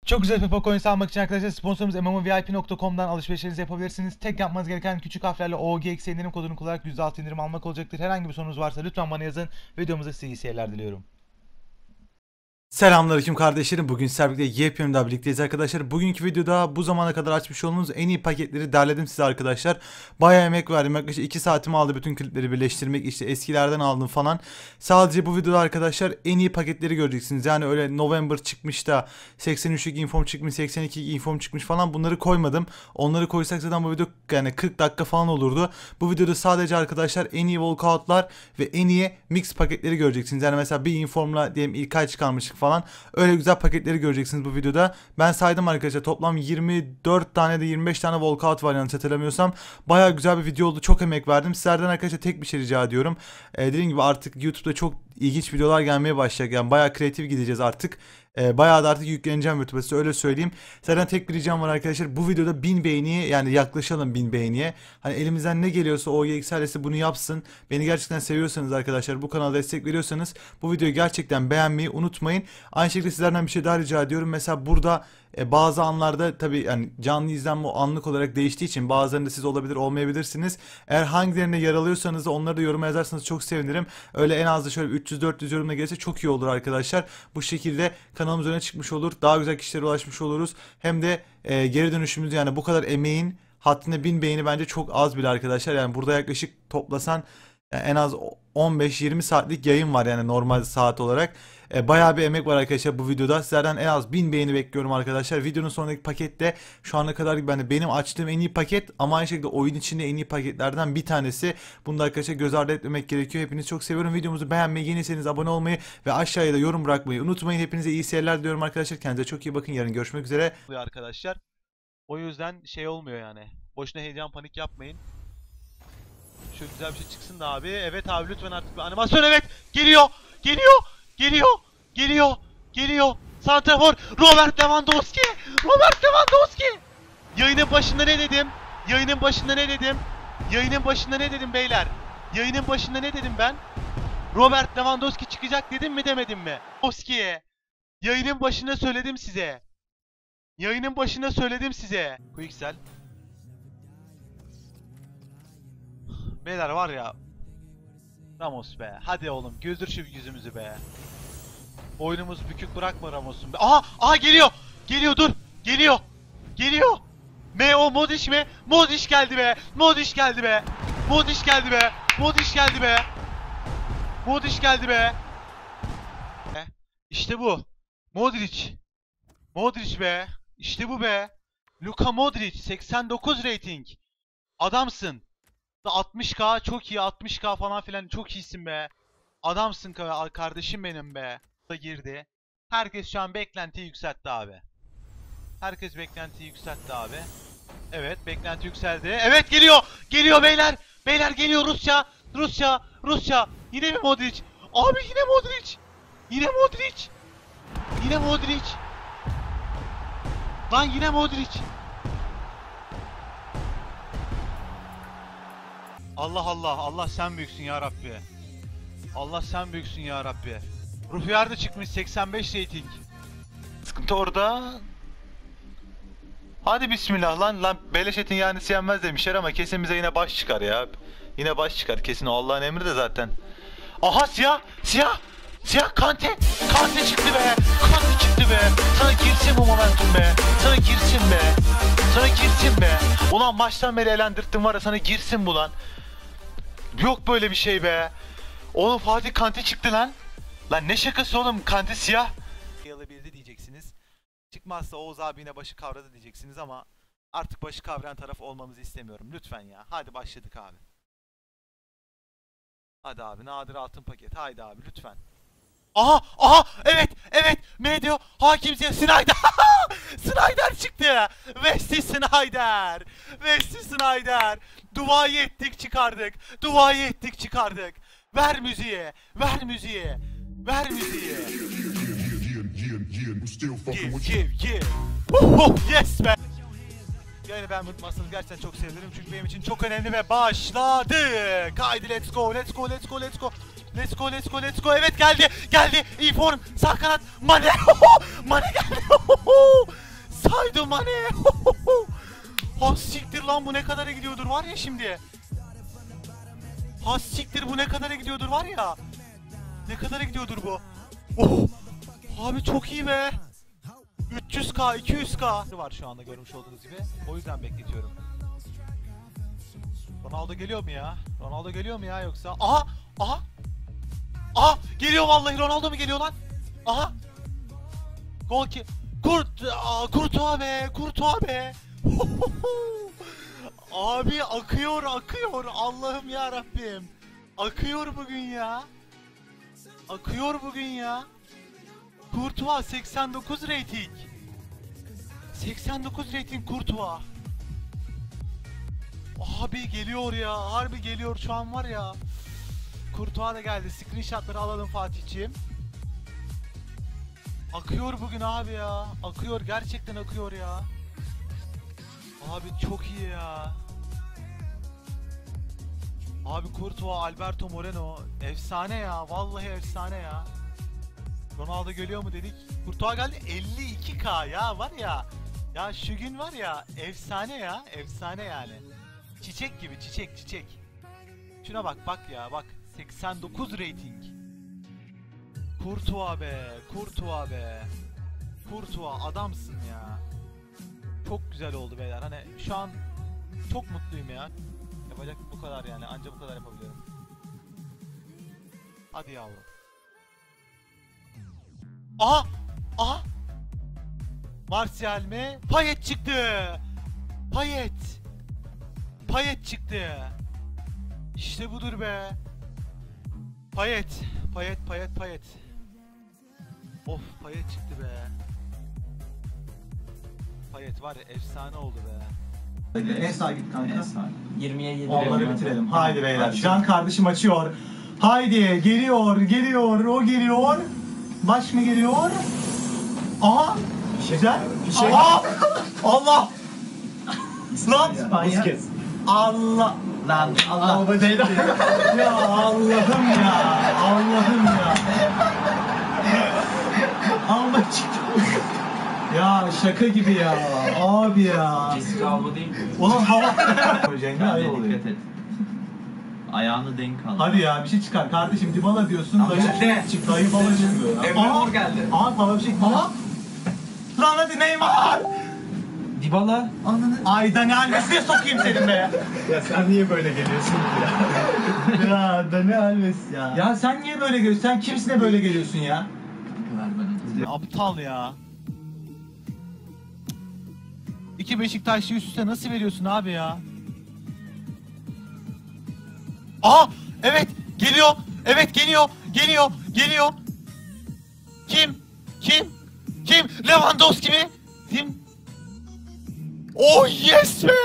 Çok güzel Pepe Coins almak için arkadaşlar sponsorumuz MMOVIP.com'dan alışverişlerinizi yapabilirsiniz. Tek yapmanız gereken küçük harflerle OGX indirim kodunu kullanarak %6 indirim almak olacaktır. Herhangi bir sorunuz varsa lütfen bana yazın. Videomuza size iyi seyirler diliyorum. Selamünaleyküm kardeşlerim. Bugün sizlerle birlikte yepyeni daha birlikteyiz arkadaşlar. Bugünkü videoda bu zamana kadar açmış olduğunuz en iyi paketleri derledim size arkadaşlar. Bayağı emek verdim. Yaklaşık 2 saatimi aldı bütün klipleri birleştirmek. İşte eskilerden aldım falan. Sadece bu videoda arkadaşlar en iyi paketleri göreceksiniz. Yani öyle November çıkmış da 83'lük inform çıkmış, 82'lik inform çıkmış falan bunları koymadım. Onları koysak zaten bu video yani 40 dakika falan olurdu. Bu videoda sadece arkadaşlar en iyi walkoutlar ve en iyi mix paketleri göreceksiniz. Yani mesela bir informla diyelim ilk ay çıkarmıştık falan. Öyle güzel paketleri göreceksiniz bu videoda. Ben saydım arkadaşlar, toplam 24 tane de 25 tane walkout var yanlış hatırlamıyorsam. Baya güzel bir video oldu. Çok emek verdim. Sizlerden arkadaşlar tek bir şey rica ediyorum. Dediğim gibi artık YouTube'da çok ilginç videolar gelmeye başlayacak. Yani baya kreatif gideceğiz artık. Bayağı da artık yükleneceğim YouTube'a, size öyle söyleyeyim. Zaten tek bir ricam var arkadaşlar. Bu videoda 1000 beğeniye, yani yaklaşalım 1000 beğeniye. Hani elimizden ne geliyorsa OGX ailesi bunu yapsın. Beni gerçekten seviyorsanız arkadaşlar, bu kanala destek veriyorsanız bu videoyu gerçekten beğenmeyi unutmayın. Aynı şekilde sizlerden bir şey daha rica ediyorum. Mesela burada bazı anlarda tabii yani canlı izlenme anlık olarak değiştiği için bazılarında siz olabilir olmayabilirsiniz. Eğer hangilerine yer alıyorsanız da onları da yoruma yazarsanız çok sevinirim. Öyle en az da şöyle 300-400 yorumla gelirse çok iyi olur arkadaşlar. Bu şekilde kanalımız öne çıkmış olur. Daha güzel kişilere ulaşmış oluruz. Hem de geri dönüşümüz, yani bu kadar emeğin hattına 1000 beğeni bence çok az bile arkadaşlar. Yani burada yaklaşık toplasan en az 15-20 saatlik yayın var yani normal saat olarak. Bayağı bir emek var arkadaşlar bu videoda. Sizlerden en az 1000 beğeni bekliyorum arkadaşlar. Videonun sonraki pakette şu ana kadar benim açtığım en iyi paket, ama aynı şekilde oyun içinde en iyi paketlerden bir tanesi. Bunu da arkadaşlar göz ardı etmemek gerekiyor. Hepinizi çok seviyorum. Videomuzu beğenmeyi, yeniyseniz abone olmayı ve aşağıya da yorum bırakmayı unutmayın. Hepinize iyi seyirler diliyorum arkadaşlar. Kendinize çok iyi bakın. Yarın görüşmek üzere. Arkadaşlar. O yüzden şey olmuyor yani. Boşuna heyecan panik yapmayın. Şöyle güzel bir şey çıksın da abi. Evet abi lütfen artık bir animasyon, evet. Geliyor. Geliyor. Geliyor. Geliyor. Geliyor. Santrafor Robert Lewandowski. Robert Lewandowski. Yayının başında ne dedim? Yayının başında ne dedim? Yayının başında ne dedim beyler? Yayının başında ne dedim ben? Robert Lewandowski çıkacak dedim mi demedim mi? Lewandowski'ye. Yayının başında söyledim size. Yayının başında söyledim size. Quicksel. Beyler var ya. Ramos be. Hadi oğlum gözdür şu yüzümüzü be. Oyunumuz bükük bırakma Ramos'un be. Aha! Aha geliyor! Geliyor dur! Geliyor! Geliyor! M.O. Modric mi? Modric geldi be! Modric geldi be! Modric geldi be! Modric geldi be! Modric geldi be! İşte bu. Modric. Modric be. İşte bu be. Luka Modric 89 rating. Adamsın. 60k çok iyi, 60k falan filan çok iyisin be. Adamsın kardeşim benim be. Da girdi. Herkes şu an beklentiyi yükseltti abi. Herkes beklentiyi yükseltti abi. Evet beklenti yükseldi. Evet geliyor. Geliyor beyler. Beyler geliyor Rusya. Rusya. Rusya. Yine mi Modric? Abi yine Modric. Yine Modric. Yine Modric. Lan yine Modric. Allah Allah, Allah sen büyüksün ya Rabbi. Allah sen büyüksün ya Rabbi. Ruhiyar da çıkmış 85 rating. Sıkıntı orada. Hadi bismillah lan beleş etin yani yenmez demişler ama kesin bize yine baş çıkar ya. Yine baş çıkar kesin, o Allah'ın emri de zaten. Aha siyah, siyah. Siyah Kante. Kante çıktı be. Kante çıktı be. Sana girsin bu momentum be. Sana girsin be. Sana girsin be. Ulan maçtan beri elendirttim var ya, sana girsin bu lan. Yok böyle bir şey be. Oğlum Fatih Kante çıktı lan. Lan ne şakası oğlum, Kante siyah. Alabildi diyeceksiniz. Çıkmazsa Oğuz abine başı kavradı diyeceksiniz ama artık başı kavrayan taraf olmamızı istemiyorum. Lütfen ya. Hadi başladık abi. Hadi abi nadir altın paket. Haydi abi lütfen. Aha aha evet evet Medio Hakimciye Snyder. Snyder çıktı. Wesley Snyder. Wesley Snyder. Duayı ettik çıkardık. Duayı ettik çıkardık. Ver müziği. Ver müziği. Ver müziği. Give. Yes be. Yani ben unutmazsanız gerçekten çok sevinirim çünkü benim için çok önemli ve başladık. Haydi let's go. Let's go. Evet geldi. Inform. Sağ kanat. Mane. Mane geldi. Mane. Ha siktir lan, bu ne kadara gidiyordur var ya şimdi. Ha siktir, bu ne kadara gidiyordur var ya. Ne kadara gidiyordur bu. Oh. Abi çok iyi be. 300k 200k var şu anda görmüş olduğunuz gibi. O yüzden bekletiyorum. Ronaldo geliyor mu ya? Ronaldo geliyor mu ya yoksa? Aha! Aha! Aha! Geliyor vallahi, Ronaldo mu geliyor lan? Aha! Gol ki... Kurtuğa be! Kurtuğa be! Abi akıyor akıyor. Allah'ım ya Rabbim. Akıyor bugün ya. Akıyor bugün ya. Kurtuğa 89 rating. 89 rating Kurtuğa. Abi geliyor ya. Harbi geliyor şu an var ya. Kurtuğa da geldi. Screenshotları alalım Fatihciğim. Akıyor bugün abi ya. Akıyor, gerçekten akıyor ya. Abi çok iyi ya. Abi Courtois, Alberto Moreno efsane ya. Vallahi efsane ya. Ronaldo geliyor mu dedik. Courtois geldi. 52k ya var ya. Ya şu gün var ya, efsane ya. Efsane yani. Çiçek gibi, çiçek çiçek. Şuna bak bak ya bak. 89 rating. Courtois be. Courtois be. Courtois adamsın ya. Çok güzel oldu beyler. Hani şu an çok mutluyum ya. Yapacak bu kadar yani. Anca bu kadar yapabiliyorum. Hadi yavrum. Aha! Aha! Martial mi? Payet çıktı! Payet! Payet çıktı! İşte budur be! Payet! Payet, Payet, Payet. Of, Payet çıktı be! Payet var ya, efsane oldu be! En sağa git kanka. En sağ. 20'ye 7. Onları bitirelim. Haydi beyler. Can kardeşim açıyor. Haydi geliyor, geliyor, o geliyor. Baş mı geliyor? Aha! Güzel. Aha! Allah! Lan! İspanya. Allah! Lan Allah. Ya Allah'ım ya! Allah'ım ya! Allah çıktı. Ya şaka gibi ya. Abi ya. Jessica Alba değil mi? Ulan hava. Bence dikkat et. Ayağını denk al. Hadi ya bir şey çıkar kardeşim. Dybala diyorsun. Ama Dayı işte. çık. Dayı bala çıkıyor. Emre Mor geldi. Aha sana bir şey. Aha. Lan hadi Neymar. Dybala. Ananı. Ay Dani Alves'e sokayım senin be. Ya sen niye böyle geliyorsun ya? Ya Dani Alves ya. Ya sen niye böyle geliyorsun? Sen kimsin de böyle geliyorsun ya? Ver bana. Aptal ya. İki Beşiktaşlı üst üste nasıl veriyorsun abi ya? Aha! Evet! Geliyor! Evet geliyor! Geliyor! Geliyor! Kim? Kim? Kim? Lewandowski mi? Kim? Oh yes be!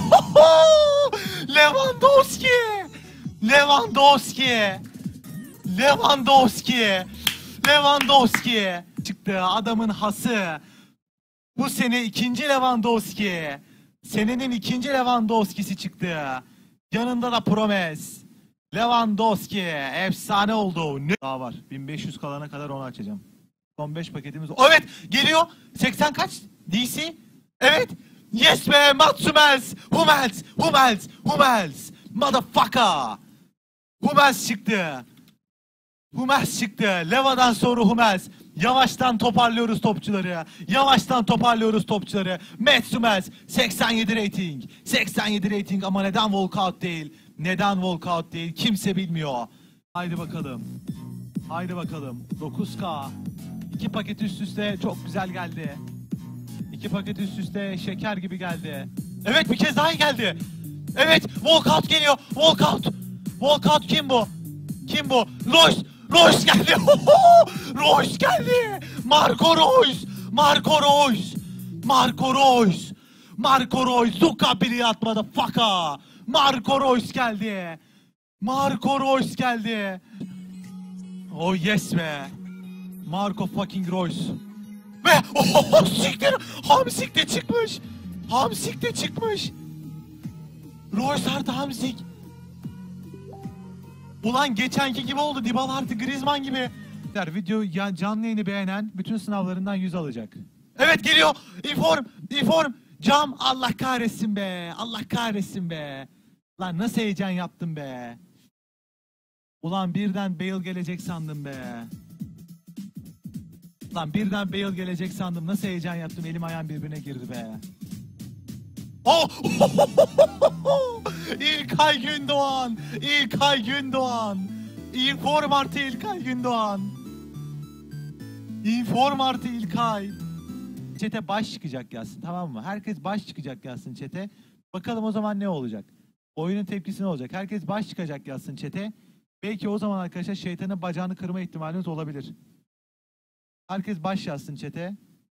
Lewandowski! Lewandowski! Lewandowski! Lewandowski! Çıktı adamın hası. Bu sene ikinci Lewandowski. Senenin ikinci Lewandowski'si çıktı. Yanında da Promes. Lewandowski efsane oldu. Ne daha var? 1500 kalana kadar onu açacağım. Son 5 paketimiz. Evet geliyor. 80 kaç? DC. Evet. Yes be Mats Hummels. Hummels. Hummels. Hummels. Motherfucker. Hummels çıktı. Hummels çıktı. Leva'dan sonra Hummels. Yavaştan toparlıyoruz topçuları. Yavaştan toparlıyoruz topçuları. Mats Hummels 87 rating. 87 rating ama neden walkout değil? Neden walkout değil? Kimse bilmiyor. Haydi bakalım. Haydi bakalım. 9K. 2 paket üst üste çok güzel geldi. 2 paket üst üste şeker gibi geldi. Evet bir kez daha iyi geldi. Evet walkout geliyor. Walkout. Walkout kim bu? Kim bu? Royce. Royce geldi. Royce geldi. Marco Royce. Marco Royce. Marco Royce. Marco Royce. Zuka biri atmadı. Faka. Marco Royce geldi. Marco Royce geldi. Oh yes be. Marco fucking Royce. Ve siktir. Hamsik de çıkmış. Hamsik de çıkmış. Royce artı Hamsik. Ulan geçenki gibi oldu. Dybala artı Griezmann gibi. Video canlı yayını beğenen bütün sınavlarından 100 alacak. Evet geliyor. Inform. Inform. Cam. Allah kahretsin be. Allah kahretsin be. Lan nasıl heyecan yaptım be. Ulan birden Bale gelecek sandım be. Lan birden Bale gelecek sandım. Nasıl heyecan yaptım. Elim ayağım birbirine girdi be. Oh! İlkay Gündoğan. İlkay Gündoğan. Inform artı İlkay Gündoğan. Inform artı İlkay. Çete baş çıkacak yazsın, tamam mı? Herkes baş çıkacak yazsın çete. Bakalım o zaman ne olacak? Oyunun tepkisi ne olacak? Herkes baş çıkacak yazsın çete. Belki o zaman arkadaşlar şeytanın bacağını kırma ihtimaliniz olabilir. Herkes baş yazsın çete.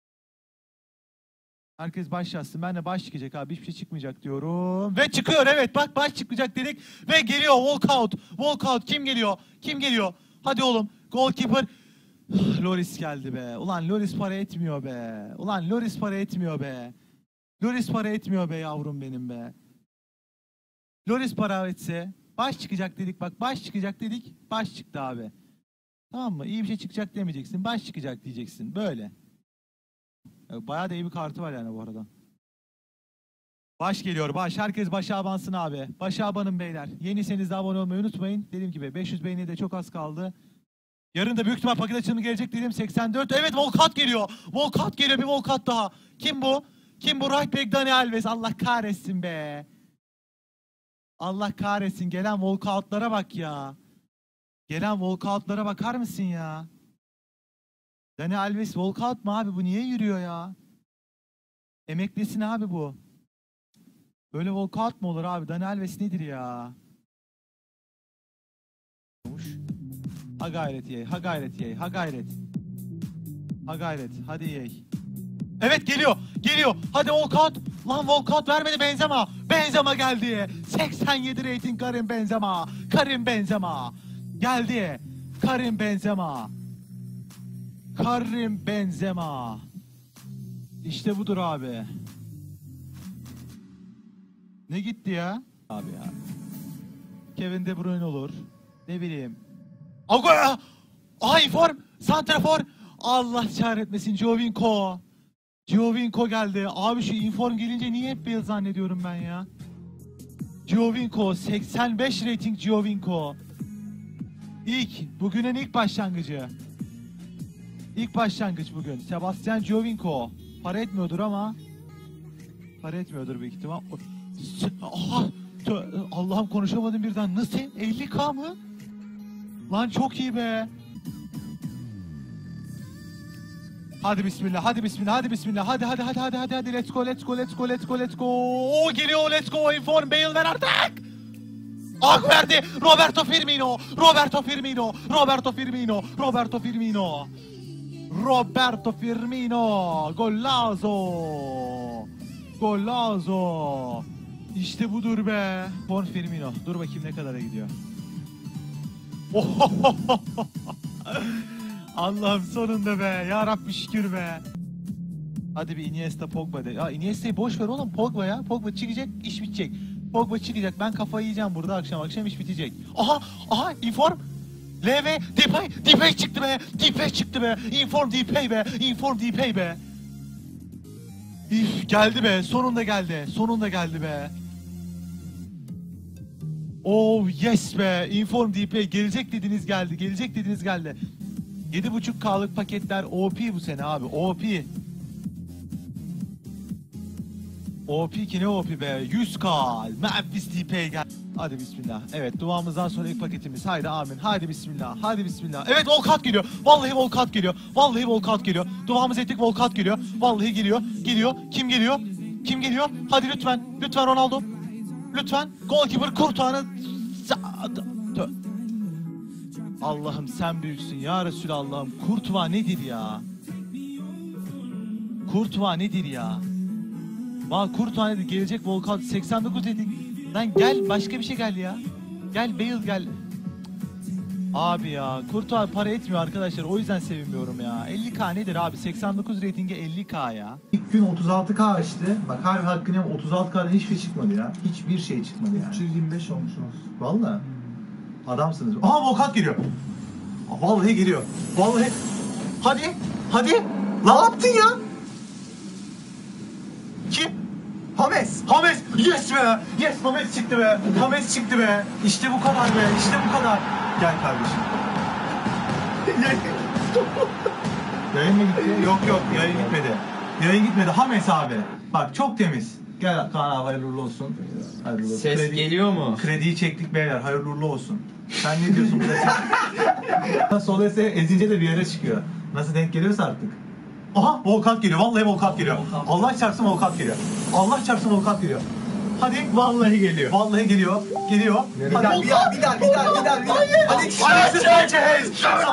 Herkes baş yazsın. Ben de baş çıkacak abi. Hiçbir şey çıkmayacak diyorum. Ve çıkıyor, evet. Bak baş çıkacak dedik. Ve geliyor walkout. Walkout. Kim geliyor? Kim geliyor? Hadi oğlum. Goalkeeper. Loris geldi be. Ulan Loris para etmiyor be. Ulan Loris para etmiyor be. Loris para etmiyor be yavrum benim be. Loris para etse baş çıkacak dedik, bak baş çıkacak dedik, baş çıktı abi. Tamam mı? İyi bir şey çıkacak demeyeceksin, baş çıkacak diyeceksin, böyle. Bayağı da iyi bir kartı var yani bu arada. Baş geliyor, baş. Herkes başa abansın abi. Başa abanın beyler. Yeniyseniz de abone olmayı unutmayın. Dediğim gibi 500 beğeni de çok az kaldı. Yarın da büyük ihtimal paket açılımı gelecek dedim. 84. Evet, Volkat geliyor. Volkat geliyor, bir Volkat daha. Kim bu? Kim bu? Right back Dani Alves. Allah kahretsin be. Allah kahretsin. Gelen walkoutlara bak ya. Gelen walkoutlara bakar mısın ya? Dani Alves walkout mu abi? Bu niye yürüyor ya? Emeklisin abi bu. Böyle walkout mu olur abi? Dani Alves nedir ya? Ha gayret yey. Ha gayret yey. Ha gayret. Ha gayret. Hadi yey. Evet, geliyor. Geliyor. Hadi walkout. Lan walkout vermedi Benzema. Benzema geldi. 87 rating Karim Benzema. Karim Benzema. Geldi. Karim Benzema. Karim Benzema. İşte budur abi. Ne gitti ya? Abi ya. Kevin De Bruyne olur. Ne bileyim. Agüero. Ay form. Santrafor. Allah çağretmesin. Giovinco. Giovinco geldi. Abi şu inform gelince niye hep Bale zannediyorum ben ya? Giovinco. 85 rating Giovinco. Bugünün ilk başlangıcı. İlk başlangıç bugün. Sebastian Giovinco. Para etmiyordur ama. Para etmiyordur büyük ihtimal. Aha, Allah'ım konuşamadım birden. Nasıl? 50k mı? Lan çok iyi be. Hadi bismillah, hadi bismillah, hadi bismillah. Hadi. Let's go. Oo, geliyor, let's go. Inform Bale ver artık. Ah, verdi. Roberto Firmino. Golazo. İşte budur be. Firmino. Dur bakayım ne kadara gidiyor. Allah'ım sonunda be. Ya Rabbi şükür be. Hadi bir Iniesta Pogba de. Ya Iniesta'yı boş ver oğlum, Pogba ya. Pogba çıkacak, iş bitecek. Pogba çıkacak. Ben kafayı yiyeceğim burada akşam iş bitecek. Aha inform. LV Depay çıktı be. Inform Depay be. Geldi be. Sonunda geldi be. Oh yes be. Inform Depay gelecek dediniz geldi. 7.5K'lık paketler OP bu sene abi. OP ki ne OP be? 100K. Memphis Depay gel. Hadi bismillah. Evet, duamızdan sonra ilk paketimiz. Haydi amin. Hadi bismillah. Evet, Volkat geliyor. Vallahi Volkat geliyor. Duamızı ettik, Volkat geliyor. Vallahi geliyor. Kim geliyor? Hadi lütfen Ronaldo. Lütfen. Goalkeeper Courtois'ı. Allah'ım sen büyüksün ya Resulallah'ım. Courtois nedir ya? Courtois nedir? Gelecek Volkan 89 dedik. Lan gel, başka bir şey gel ya. Gel Bale gel. Abi ya Courtois para etmiyor arkadaşlar, o yüzden sevinmiyorum ya. 50K nedir abi? 89 ratinge 50K ya. İlk gün 36K açtı. Bak harbi hakkını 36K'dan hiçbir şey çıkmadı ya. Hiçbir şey çıkmadı yani. 325 olmuşsunuz. Vallahi. Adamsınız. Aha Volkan geliyor. Vallahi geliyor. Hadi. Ne yaptın ya? Kim? Hames. Hames. Yes be. Yes, Hames çıktı be. Hames çıktı be. İşte bu kadar be. İşte bu kadar. Gel kardeşim. Yayın mı gitti? Yok yayın gitmedi. Yayın gitmedi. Hames abi. Bak çok temiz. Gel Kaan abi, hayırlı uğurlu olsun. Hayırlı olsun. Ses geliyor mu? Krediyi çektik beyler, hayırlı uğurlu olsun. Sen ne diyorsun burada? Sol ese ezince de bir yere çıkıyor. Nasıl denk geliyorsa artık. Aha, volkat geliyor. Vallahi volkat geliyor. Allah çarpsın volkat geliyor. Allah çarpsın volkat geliyor. Hadi, vallahi geliyor. Vallahi geliyor. Geliyor. Hadi. Bir daha. Alexis Sanchez.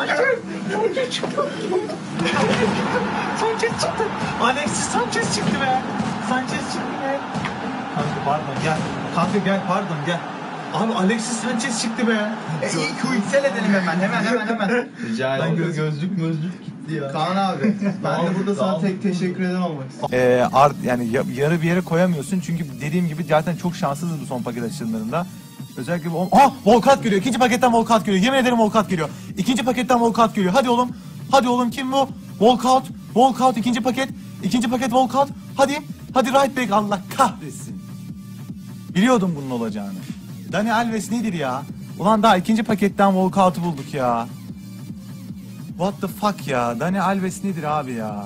Sanchez çıktı. Alexis Sanchez çıktı be. Sanchez çıktı be. Kanka pardon gel. Kanka gel, pardon gel. Abi Alexis Sanchez çıktı be. İlk yüksel edelim hemen. Rica ederim. Gözlük gitti ya. Kaan abi, ben de burada sana tek teşekkür eden olmak istiyorum. Yani yarı bir yere koyamıyorsun çünkü dediğim gibi zaten çok şanssızız bu son paket açılımlarında. Özellikle bu... Volkat geliyor. İkinci paketten Volkat geliyor. Yemin ederim Volkat geliyor. İkinci paketten Volkat geliyor. Hadi oğlum. Hadi oğlum, kim bu? Volkat ikinci paket. İkinci paket Volkat. Hadi right back. Allah kahretsin. Biliyordum bunun olacağını. Dani Alves nedir ya? Ulan daha ikinci paketten Volkat'ı bulduk ya. What the fuck ya? Dani Alves nedir abi ya?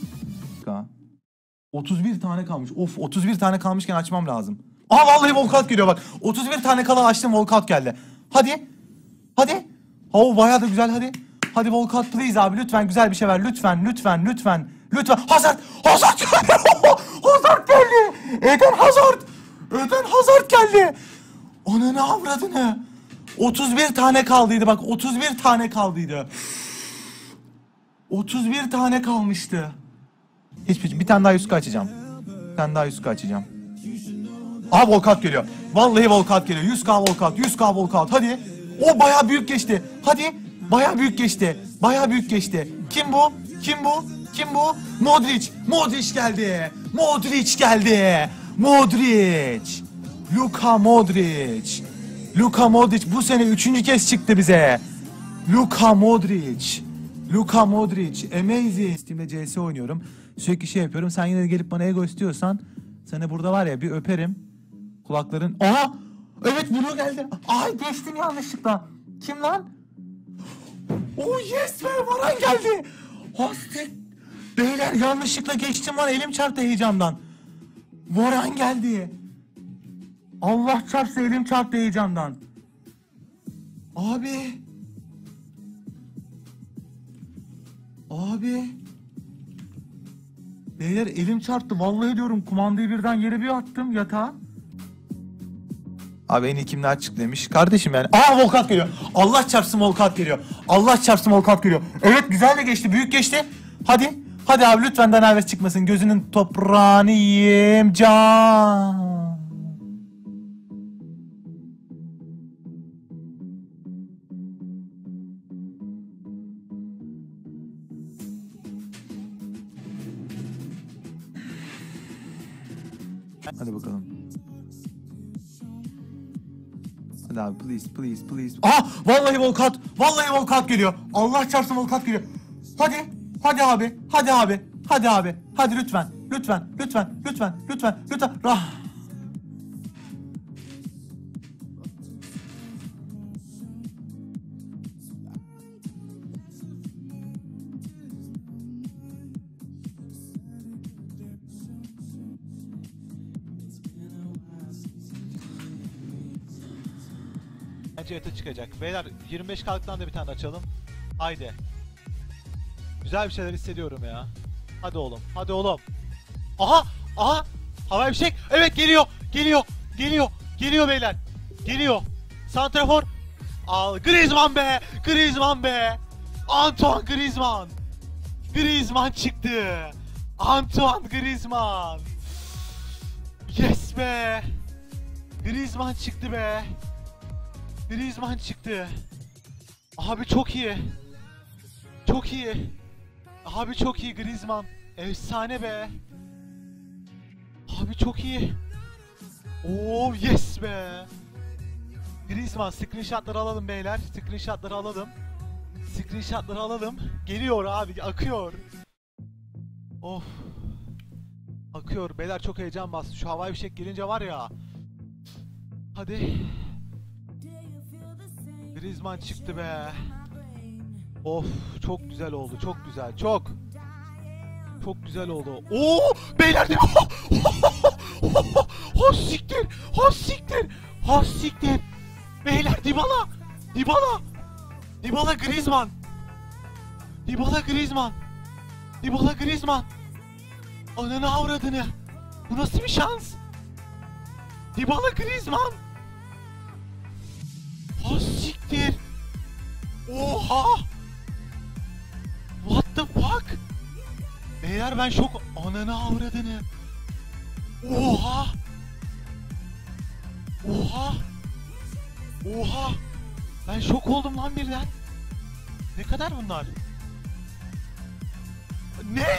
31 tane kalmış. Of, 31 tane kalmışken açmam lazım. Vallahi Volkat geliyor bak. 31 tane kala açtım, Volkat geldi. Hadi. Bayağı da güzel, hadi. Hadi Volkat please abi, lütfen güzel bir şey ver. Lütfen. Hazard geldi. Hazard geldi. Eden Hazard geldi. Ananı avradını. 31 tane kaldıydı bak. 31 tane kaldıydı. 31 tane kalmıştı. Bir tane daha Yuska açacağım. Aha, Volkat geliyor. Vallahi Volkat geliyor. 100k Volkat. Hadi. O bayağı büyük geçti. Hadi. Bayağı büyük geçti. Kim bu? Modric geldi. Luka Modric bu sene 3. kez çıktı bize. Luka Modric. Amazing. Steam'de CS oynuyorum. Sürekli şey yapıyorum. Sen yine de gelip bana ego istiyorsan seni burada var ya bir öperim. Kulakların... Aha! Evet, Blue geldi. Ay, geçtim yanlışlıkla. Kim lan? Oh yes be, Varan geldi. Hostek. Beyler yanlışlıkla geçtim lan, elim çarptı heyecandan. Varan geldi. Allah çarpsa elim çarptı heyecandan. Abi. Beyler elim çarptı. Vallahi diyorum, kumandayı birden yere bir attım yatağa. Abi en iyi kimler çıktı demiş. Kardeşim yani. Volkat geliyor. Allah çarpsın Volkat geliyor. Evet, güzel de geçti. Büyük geçti. Hadi abi lütfen Dani Alves çıkmasın. Gözünün toprağını yiyeyim can. Hadi bakalım. Hadi abi please. Vallahi Volkat geliyor. Allah çarpsın Volkat geliyor. Hadi abi. Hadi lütfen. Bence yata çıkacak. Beyler 25 kalktan da bir tane açalım. Haydi. Güzel bir şeyler hissediyorum ya. Hadi oğlum. Aha! Havai fişek. Evet, geliyor beyler. Santrafor. Griezmann be. Antoine Griezmann çıktı. Antoine Griezmann. Yes be. Griezmann çıktı be. Abi çok iyi. Abi çok iyi Griezmann. Efsane be. Abi çok iyi. Oh yes be. Griezmann, screenshotları alalım beyler. Screenshotları alalım. Geliyor abi, akıyor. Of. Akıyor. Beyler çok heyecan bastı. Şu havai fişek gelince var ya. Hadi. Griezmann çıktı be. Of çok güzel oldu. Çok güzel. Çok. Çok güzel oldu. Oo! Beyler de. Ha siktir. Ha siktir. Ha siktir. Beyler Dybala. Dybala. Dybala Griezmann. Dybala Griezmann. Dybala Griezmann. Ananı avradını. Bu nasıl bir şans? Dybala Griezmann. Ha siktir. Oha. What the fuck? Beyler ben şok. Ananı avradını. Oha. Oha. Oha. Ben şok oldum lan birden. Ne kadar bunlar? Ne?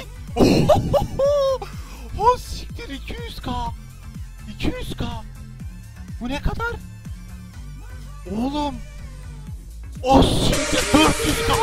Oh siktir 200k. 200k. Bu ne kadar? Oğlum. Oh siktir 400k.